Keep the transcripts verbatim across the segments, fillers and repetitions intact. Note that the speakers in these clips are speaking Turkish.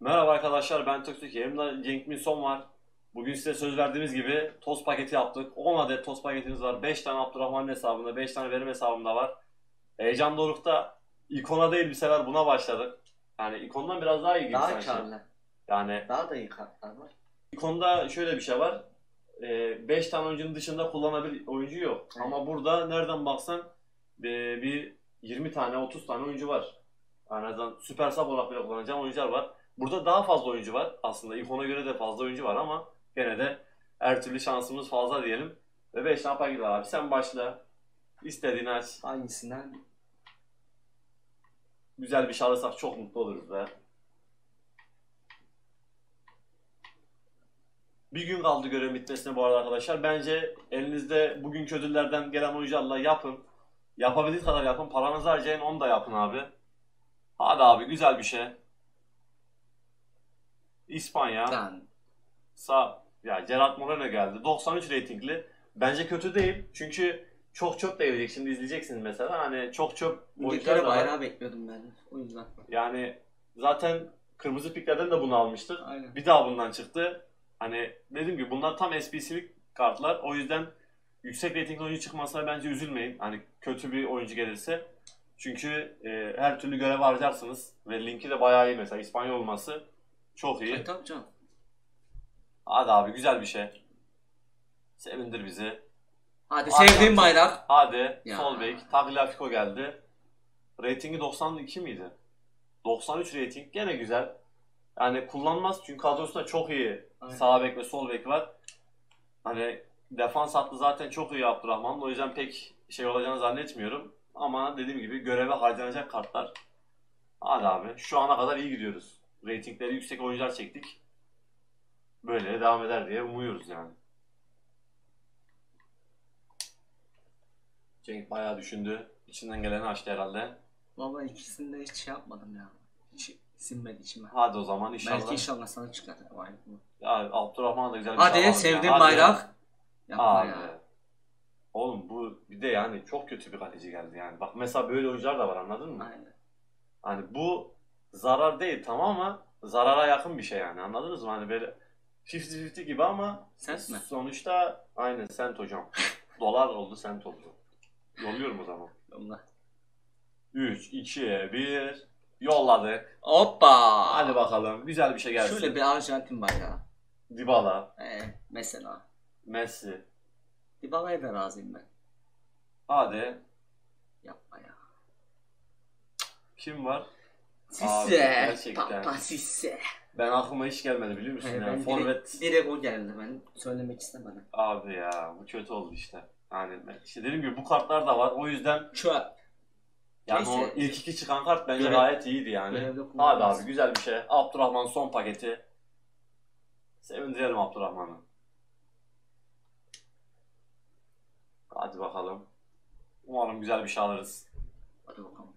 Merhaba arkadaşlar, ben Töktürk. Yanımda Cenk Minson var. Bugün size söz verdiğimiz gibi toz paketi yaptık. on adet toz paketimiz var. beş tane Abdurrahman'ın hesabında, beş tane benim hesabımda var. Heyecan dorukta ikona değil bir sefer buna başladık. Yani ikondan biraz daha iyi gibi Daha sanki. karlı. Yani Daha da iyi kartlar var. ikonda şöyle bir şey var. beş tane oyuncunun dışında kullanabilir oyuncu yok. Evet. Ama burada nereden baksan e, bir yirmi tane otuz tane oyuncu var. En azından süper sub olarak bile kullanacağım oyuncular var. Burada daha fazla oyuncu var. Aslında ikona göre de fazla oyuncu var ama gene de her türlü şansımız fazla diyelim. Ve beş tane paket var abi. Sen başla. İstediğini aç. Hangisinden? Güzel bir şey alırsak çok mutlu oluruz be. Bir gün kaldı görevin bitmesine bu arada arkadaşlar. Bence elinizde bugünkü ödüllerden gelen oyuncularla yapın. Yapabildiğiniz kadar yapın. Paranızı harcayın, onu da yapın abi. Hadi abi, güzel bir şey. İspanya. Ben. Sağ, ya Gerard Moreno geldi. doksan üç reytingli. Bence kötü değil. Çünkü çok çöp de gelecek. Şimdi izleyeceksiniz mesela. Hani çok çöp oyuncular İngiltere da var. bayrağı bekliyordum ben. O yüzden. Yani zaten kırmızı piklerden de bunu almıştık. Aynen. Bir daha bundan çıktı. Hani dediğim gibi bunlar tam S B C'lik kartlar. O yüzden yüksek reytingli oyuncu çıkmasına bence üzülmeyin. Hani kötü bir oyuncu gelirse. Çünkü e, her türlü görev harcarsınız. Ve linki de bayağı iyi mesela. İspanyol olması çok iyi. E, tabii canım. Hadi abi, güzel bir şey. Sevindir bizi. Hadi Hadi sevdiğim abi. bayrak. Hadi. Ya. Sol bek. Tagliafico geldi. Ratingi doksan iki miydi? doksan üç rating. Gene güzel. Yani kullanmaz çünkü kadrosunda çok iyi Aynen. sağ bek ve sol bek var. Hani defans hattı zaten çok iyi Abdurrahman'ın. O yüzden pek şey olacağını zannetmiyorum. Ama dediğim gibi göreve harcanacak kartlar. Hadi abi. Şu ana kadar iyi gidiyoruz. Ratingleri yüksek oyuncular çektik. Böyle devam eder diye umuyoruz yani. Cenk bayağı düşündü. İçinden geleni açtı herhalde. Valla ikisini de hiç şey yapmadım ya. Hiç sinmedi içime. Hadi o zaman inşallah. Belki inşallah sana çıkar. Vay bu. Ya Abdurrahman da güzel bir şey Hadi alalım sevdiğim ya. bayrak. Yapma Abi. ya. Oğlum bu bir de yani çok kötü bir kaleci geldi yani. Bak mesela böyle oyuncular da var, anladın mı? Aynen. Hani bu zarar değil tamam ama zarara yakın bir şey yani, anladınız mı? Hani böyle elli elli gibi ama Sent mi? sonuçta aynen sent hocam. Dolar oldu, sent oldu. Yolluyorum o zaman. Yolla. üç, iki, bir yolladık. Hoppa. Hadi bakalım güzel bir şey gelsin. Şöyle bir Arjantin bayrağı. Dybala, Ee, mesela. Messi. Dybala'ya da razıyım ben. Hadi. Yapma ya. Kim var? Abi, Sisse. gerçekten. Papa Sisse. Ben aklıma hiç gelmedi biliyor musun He, ya? ben Forvet. direkt, direkt o geldi, ben söylemek istemedim. Abi ya bu kötü oldu işte. Yani işte dediğim gibi bu kartlar da var. O yüzden Çöp. yani Neyse. o ilk iki çıkan kart bence Görev- gayet iyiydi yani. görevde Hadi kullanırız. abi, güzel bir şey. Abdurrahman son paketi. Sevindirelim Abdurrahman'ı. Hadi bakalım. Umarım güzel bir şey alırız. Hadi bakalım.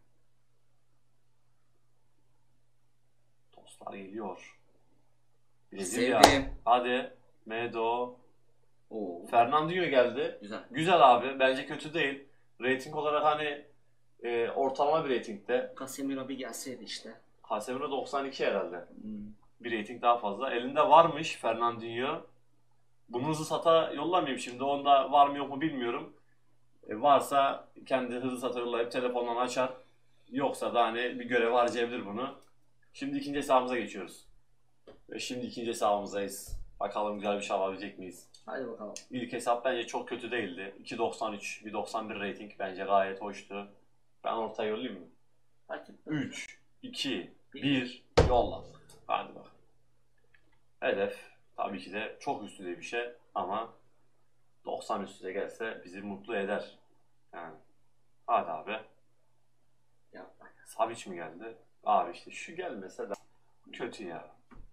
Dostlar geliyor. Brezilya. Sevdim. Hadi. Medo. Oo. Fernandinho geldi. Güzel. Güzel abi. Bence kötü değil. Rating olarak hani e, ortalama bir ratingde. Casemiro bir gelseydi işte. Casemiro doksan iki herhalde. Hmm. Bir rating daha fazla. Elinde varmış Fernandinho. Bunu hızlı sata yollamayayım şimdi. Onda var mı yok mu bilmiyorum. E, varsa kendi hızlı sata yollayıp telefondan açar. Yoksa da hani bir görev harcayabilir bunu. Şimdi ikinci hesabımıza geçiyoruz. Ve şimdi ikinci hesabımızdayız. Bakalım güzel bir şey alabilecek miyiz? Hadi bakalım. İlk hesap bence çok kötü değildi. iki doksan üç, bir doksan bir rating bence gayet hoştu. Ben ortaya yollayayım mı? Fark etmez. üç, iki, bir yolla. Hadi bak. Hedef tabii ki de çok üstünde bir şey ama doksan üstüne gelse bizi mutlu eder. Yani hadi abi. Yapma. Savic mi geldi? Abi işte şu gelmese de kötü ya.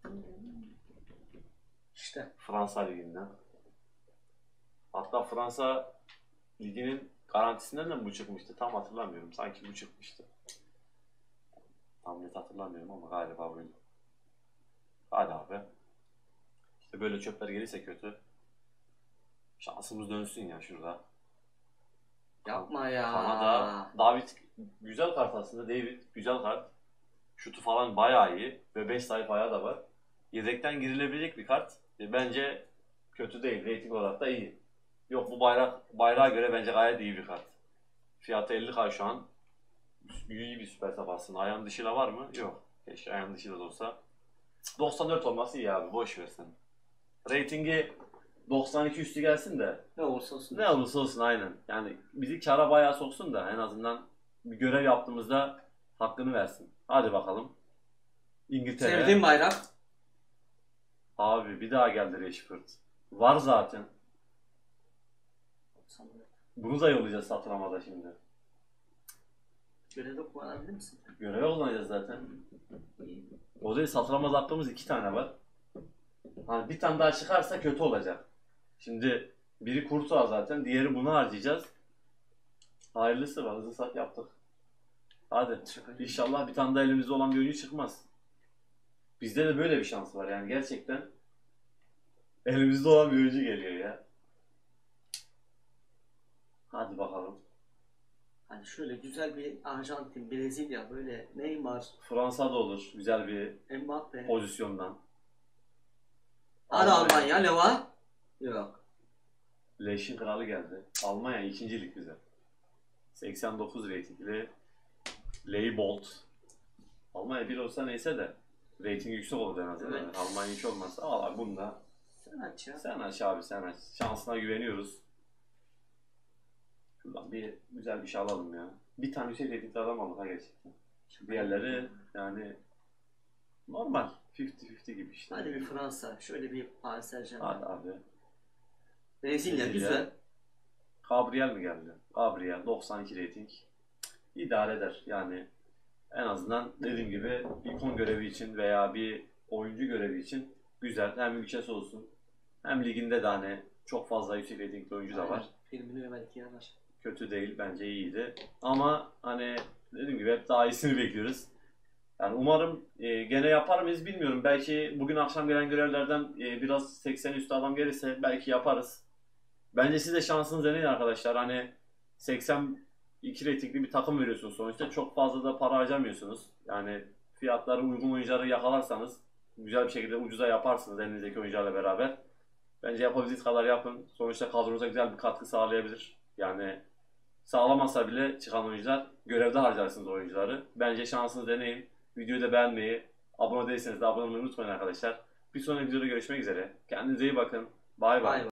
İşte. Fransa Ligi'nden. Hatta Fransa Ligi'nin garantisinden de mi bu çıkmıştı? Tam hatırlamıyorum. Sanki bu çıkmıştı. Tam net hatırlamıyorum ama galiba buydu. Hadi abi. İşte böyle çöpler gelirse kötü. Şansımız dönsün ya şurada. Yapma ya. Kanada. David güzel kart aslında. David güzel kart. Şutu falan bayağı iyi ve beş sayfa ayağı da var. Yedekten girilebilecek bir kart. E, bence kötü değil. Rating olarak da iyi. Yok bu bayrak bayrağa göre bence gayet iyi bir kart. Fiyatı elli K şu an. İyi bir süper sap aslında. Ayağın dışıyla var mı? Yok. Keşke ayağın dışıyla da olsa. doksan dört olması iyi abi. Boş versin. Ratingi doksan iki üstü gelsin de. Ne olursa olsun. Ne olursa olsun aynen. Yani bizi kara bayağı soksun da en azından bir görev yaptığımızda hakkını versin. Hadi bakalım. İngiltere. Sevdiğim bayrak. Abi bir daha geldi Rashford. Var zaten. Bunu da yollayacağız satılamada şimdi. Görevde kullanabilir misin? Göreve kullanacağız zaten. O değil satılamaz hakkımız iki tane var. Hani bir tane daha çıkarsa kötü olacak. Şimdi biri Kurtuğa zaten, diğeri bunu harcayacağız. Hayırlısı var, hızlı sat yaptık. Hadi inşallah bir tane daha elimizde olan bir oyuncu çıkmaz. Bizde de böyle bir şans var yani gerçekten. Elimizde olan bir oyuncu geliyor ya. Hadi bakalım. Hani şöyle güzel bir Arjantin, Brezilya, böyle Neymar, Fransa da olur güzel bir Mbappe. pozisyondan. Hadi Almanya, Leva. Yok. Leşin kralı geldi. Almanya ikincilik bize. seksen dokuz reytingli Leibold. Almanya bir olsa neyse de reyting yüksek olur en azından. Evet. Almanya hiç olmazsa al abi bunu da. Sen aç ya. Sen aç abi sen aç. Şansına güveniyoruz. Şuradan bir güzel bir şey alalım ya. Bir tane yüksek reytingli adam aldık ha gerçekten. Diğerleri yani normal. elli elli gibi işte. Hadi bir Fransa. Şöyle bir Paris Saint-Germain. Hadi abi. Brezilya, Brezilya. güzel. Gabriel mi geldi? Gabriel doksan iki rating. İdare eder yani. En azından dediğim gibi ikon görevi için veya bir oyuncu görevi için güzel. Hem ülkesi olsun hem liginde de hani çok fazla yüksek ratingli oyuncu da var. Filmini ve belki yanar. Kötü değil bence iyiydi. Ama hani dediğim gibi hep daha iyisini bekliyoruz. Yani umarım e, gene yapar mıyız bilmiyorum. Belki bugün akşam gelen görevlerden e, biraz seksen üstü adam gelirse belki yaparız. Bence siz de şansınız deneyin arkadaşlar. Hani seksen iki reytingli bir takım veriyorsunuz sonuçta. Çok fazla da para harcamıyorsunuz. Yani fiyatları uygun oyuncuları yakalarsanız güzel bir şekilde ucuza yaparsınız elinizdeki oyuncularla beraber. Bence yapabildiğiniz kadar yapın. Sonuçta kadronuza güzel bir katkı sağlayabilir. Yani sağlamasa bile çıkan oyuncular görevde harcarsınız oyuncuları. Bence şansınızı deneyin. Videoyu da beğenmeyi, abone değilseniz de abone olmayı unutmayın arkadaşlar. Bir sonraki videoda görüşmek üzere. Kendinize iyi bakın. Bay bay.